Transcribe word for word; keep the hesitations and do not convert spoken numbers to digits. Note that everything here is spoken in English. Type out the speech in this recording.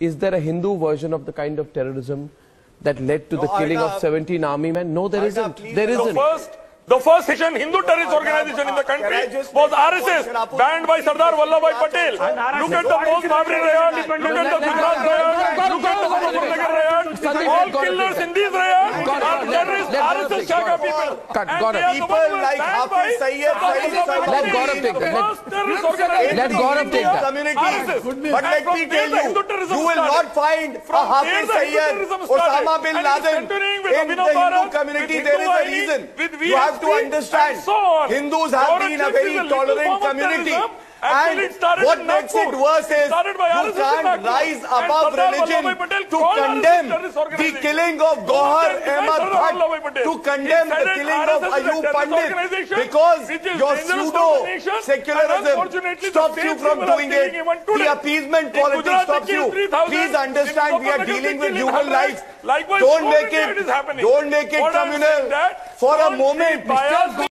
is there a Hindu version of the kind of terrorism that led to no, the killing Arda, of seventeen army men? No, there Arda, isn't. There isn't. The first, the first Asian Hindu terrorist organization in the country was R S S, banned by Sardar Vallabhai patel. Look at the most Babri riot, look at the Gujarat riot, look at the Muzaffarnagar riot. All killers in these riots are terrorists, R S S Shaka people. People like Hafiz Sayyid, let Gaurav take that. Let Gaurav take that. But let me tell you, you will not find a Hafiz Sayyid, Osama bin Laden in the Hindu community. There is a reason. You have to understand, Hindus have been a very tolerant community. And what makes it worse is you can't rise above religion to condemn the killing of Gohar Ahmed Bhatt, to condemn the killing of Ayub Pandit, because your pseudo-secularism stops you from doing it. The appeasement politics stops you. Please understand, we are dealing with human lives. Don't make it, don't make it communal for a moment.